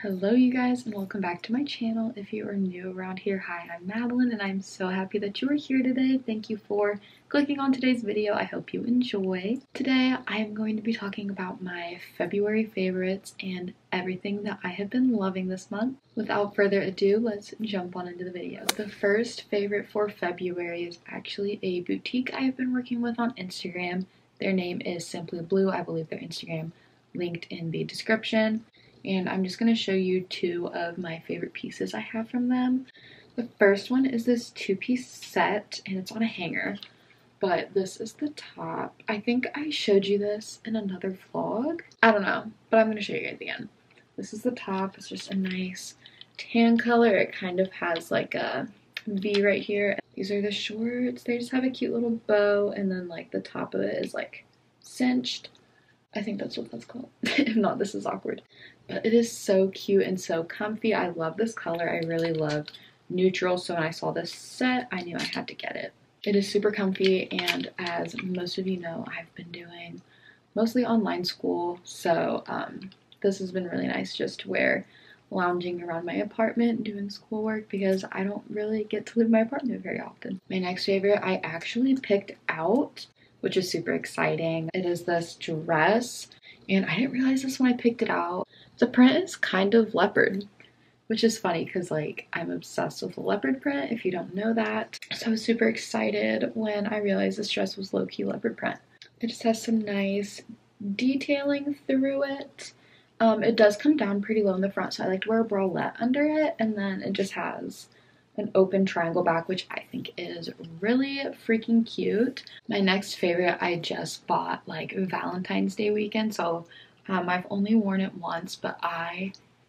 Hello you guys and welcome back to my channel. If you are new around here, hi, I'm Madeline and I'm so happy that you are here today. Thank you for clicking on today's video. I hope you enjoy. Today I am going to be talking about my February favorites and everything that I have been loving this month. Without further ado, let's jump on into the video. The first favorite for February is actually a boutique I have been working with on Instagram. Their name is Simply Blue. I believe their Instagram linked in the description. And I'm just going to show you two of my favorite pieces I have from them. The first one is this two-piece set, and it's on a hanger, but this is the top. I think I showed you this in another vlog. I don't know, but I'm going to show you guys again. This is the top. It's just a nice tan color. It kind of has like a V right here. These are the shorts. They just have a cute little bow, and then like the top of it is like cinched. I think that's what that's called. If not, this is awkward. But it is so cute and so comfy. I love this color. I really love neutral. So when I saw this set, I knew I had to get it. It is super comfy. And as most of you know, I've been doing mostly online school. So this has been really nice just to wear lounging around my apartment doing schoolwork because I don't really get to leave my apartment very often. My next favorite I actually picked out, which is super exciting. It is this dress, and I didn't realize this when I picked it out. The print is kind of leopard, which is funny because like I'm obsessed with the leopard print if you don't know that. So I was super excited when I realized this dress was low-key leopard print. It just has some nice detailing through it. It does come down pretty low in the front, so I like to wear a bralette under it, and then it just has an open triangle back, which I think is really freaking cute. My next favorite I just bought like Valentine's Day weekend, so I've only worn it once, but I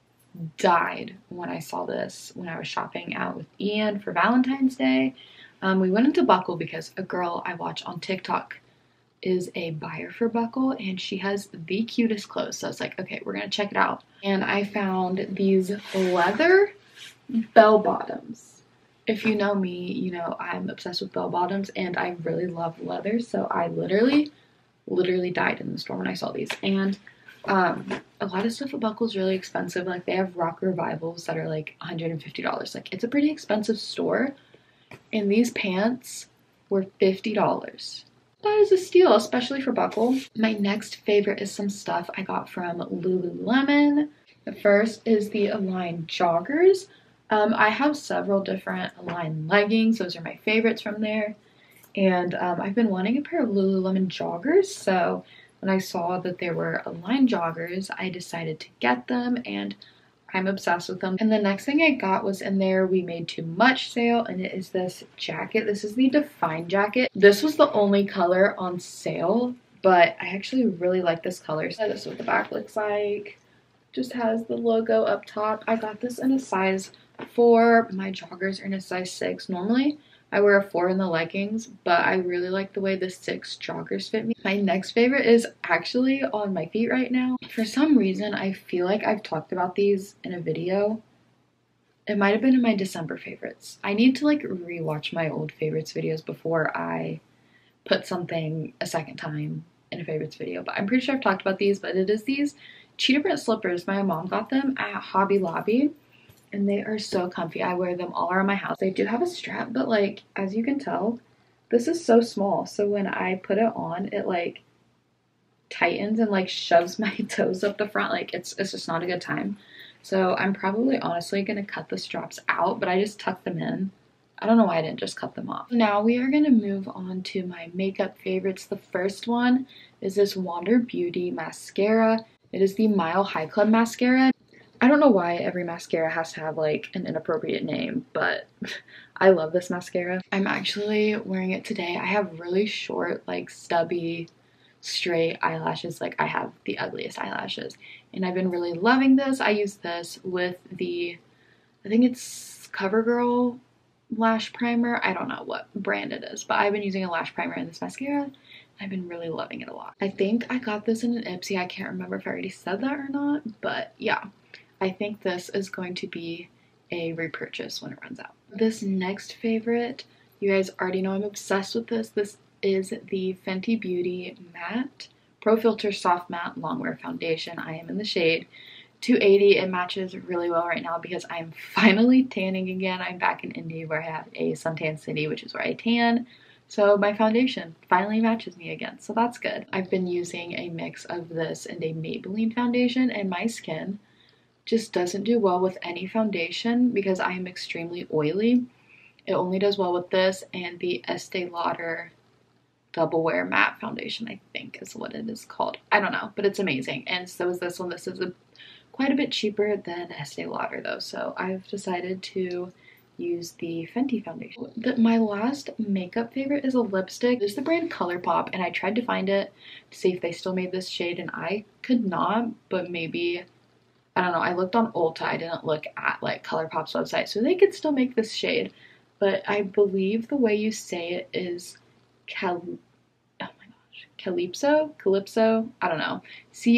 died when I saw this when I was shopping out with Ian for Valentine's Day. We went into Buckle because a girl I watch on TikTok is a buyer for Buckle, and she has the cutest clothes, so I was like, okay, we're gonna check it out. And I found these leather bell bottoms. If you know me, you know I'm obsessed with bell bottoms and I really love leather, so I literally died in the store when I saw these. And a lot of stuff at Buckle is really expensive. Like they have rock revivals that are like $150. Like it's a pretty expensive store, and these pants were $50. That is a steal, especially for Buckle. My next favorite is some stuff I got from Lululemon. The first is the Align joggers. I have several different Align leggings. Those are my favorites from there. And I've been wanting a pair of Lululemon joggers. So when I saw that there were Align joggers, I decided to get them, and I'm obsessed with them. And the next thing I got was in their We Made Too Much sale, and it is this jacket. This is the Define jacket. This was the only color on sale, but I actually really like this color. So this is what the back looks like. Just has the logo up top. I got this in a size 4. My joggers are in a size 6. Normally I wear a 4 in the leggings, but I really like the way the 6 joggers fit me. My next favorite is actually on my feet right now. For some reason I feel like I've talked about these in a video. It might have been in my December favorites. I need to like rewatch my old favorites videos before I put something a second time in a favorites video, but I'm pretty sure I've talked about these. But it is these cheetah print slippers. My mom got them at Hobby Lobby, and they are so comfy. I wear them all around my house. They do have a strap, but like as you can tell, this is so small, so when I put it on, it like tightens and like shoves my toes up the front. Like it's just not a good time. So I'm probably honestly gonna cut the straps out, but I just tucked them in. I don't know why I didn't just cut them off. Now we are gonna move on to my makeup favorites. The first one is this Wander Beauty mascara. It is the Mile High Club mascara. I don't know why every mascara has to have like an inappropriate name, but I love this mascara. I'm actually wearing it today. I have really short, like stubby, straight eyelashes. Like I have the ugliest eyelashes, and I've been really loving this. I use this with the, I think it's CoverGirl lash primer. I don't know what brand it is, but I've been using a lash primer in this mascara. I've been really loving it a lot. I think I got this in an Ipsy. I can't remember if I already said that or not, but yeah. I think this is going to be a repurchase when it runs out. This next favorite, you guys already know I'm obsessed with this. This is the Fenty Beauty Matte Pro Filter Soft Matte Longwear Foundation. I am in the shade 280. It matches really well right now because I'm finally tanning again. I'm back in India where I have a suntan city, which is where I tan. So my foundation finally matches me again, so that's good. I've been using a mix of this and a Maybelline foundation, and my skin just doesn't do well with any foundation because I am extremely oily. It only does well with this and the Estee Lauder Double Wear Matte Foundation, I think is what it is called. I don't know, but it's amazing. And so is this one. This is quite a bit cheaper than Estee Lauder though, so I've decided to use the Fenty foundation. My last makeup favorite is a lipstick. It's the brand ColourPop, and I tried to find it to see if they still made this shade, and I could not, but maybe, I don't know, I looked on Ulta. I didn't look at like ColourPop's website, so they could still make this shade, but I believe the way you say it is Calypso? I don't know.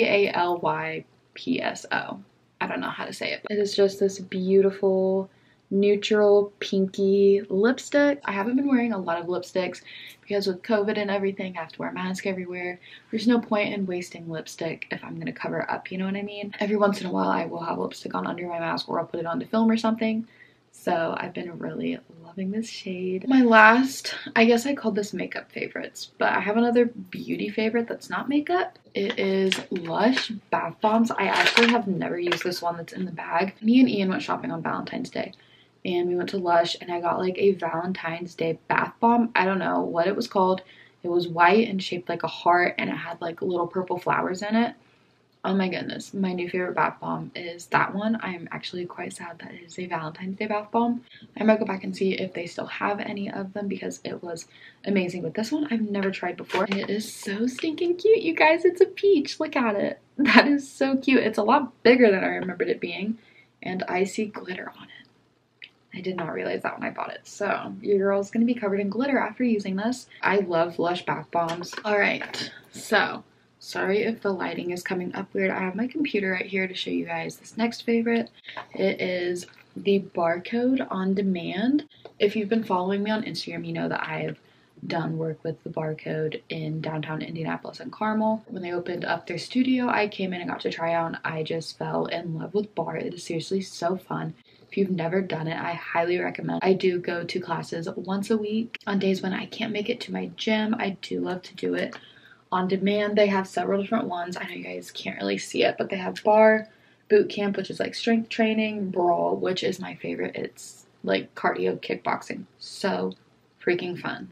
Calypso. I don't know how to say it. It is just this beautiful neutral pinky lipstick. I haven't been wearing a lot of lipsticks because with COVID and everything, I have to wear a mask everywhere. There's no point in wasting lipstick if I'm gonna cover up, you know what I mean? Every once in a while I will have lipstick on under my mask, or I'll put it on to film or something. So I've been really loving this shade. My last, I guess I called this makeup favorites, but I have another beauty favorite that's not makeup. It is Lush Bath Bombs. I actually have never used this one that's in the bag. Me and Ian went shopping on Valentine's Day, and we went to Lush, and I got like a Valentine's Day bath bomb. I don't know what it was called. It was white and shaped like a heart, and it had like little purple flowers in it. Oh my goodness, my new favorite bath bomb is that one. I am actually quite sad that it is a Valentine's Day bath bomb. I might go back and see if they still have any of them because it was amazing. But this one I've never tried before. It is so stinking cute, you guys. It's a peach. Look at it. That is so cute. It's a lot bigger than I remembered it being, and I see glitter on it. I did not realize that when I bought it. So your girl's gonna be covered in glitter after using this. I love Lush bath bombs. All right, so sorry if the lighting is coming up weird. I have my computer right here to show you guys this next favorite. It is the Barcode on Demand. If you've been following me on Instagram, you know that I've done work with the Barcode in downtown Indianapolis and Carmel. When they opened up their studio, I came in and got to try out, and I just fell in love with bar. It is seriously so fun. If you've never done it, I highly recommend. I do go to classes once a week. On days when I can't make it to my gym, I do love to do it on demand. They have several different ones. I know you guys can't really see it, but they have bar, boot camp, which is like strength training, brawl, which is my favorite. It's like cardio kickboxing. So freaking fun.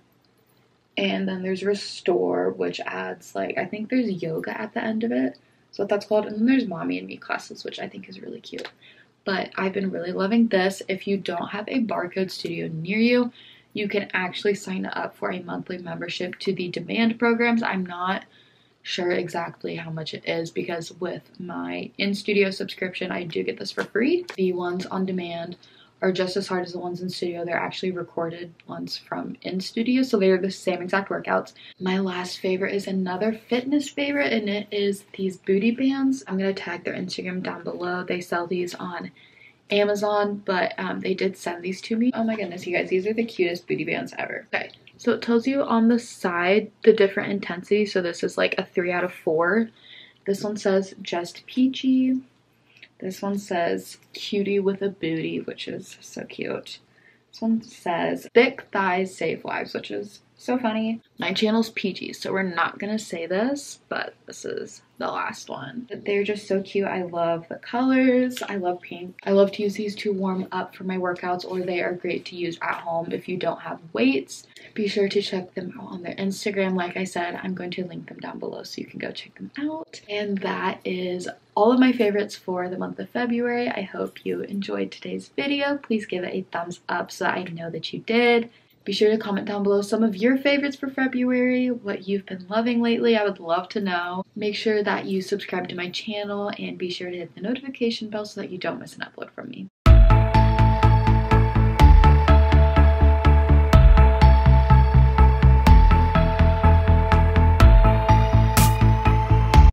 And then there's Restore, which adds like, I think there's yoga at the end of it. So what that's called. And then there's Mommy and Me classes, which I think is really cute. But I've been really loving this. If you don't have a Barcode studio near you, you can actually sign up for a monthly membership to the Demand programs. I'm not sure exactly how much it is because with my in-studio subscription, I do get this for free. The ones on Demand are just as hard as the ones in studio. They're actually recorded ones from in studio, so they're the same exact workouts. My last favorite is another fitness favorite, and it is these booty bands. I'm gonna tag their Instagram down below. They sell these on Amazon, but they did send these to me. Oh my goodness, you guys, these are the cutest booty bands ever. Okay, so it tells you on the side the different intensities. So this is like a 3 out of 4. This one says just peachy. This one says cutie with a booty, which is so cute. This one says thick thighs save lives, which is so funny. My channel's PG, so we're not gonna say this, but this is the last one. They're just so cute. I love the colors. I love pink. I love to use these to warm up for my workouts, or they are great to use at home if you don't have weights. Be sure to check them out on their Instagram. Like I said, I'm going to link them down below so you can go check them out. And that is all of my favorites for the month of February. I hope you enjoyed today's video. Please give it a thumbs up so I know that you did. Be sure to comment down below some of your favorites for February, what you've been loving lately. I would love to know. Make sure that you subscribe to my channel and be sure to hit the notification bell so that you don't miss an upload from me.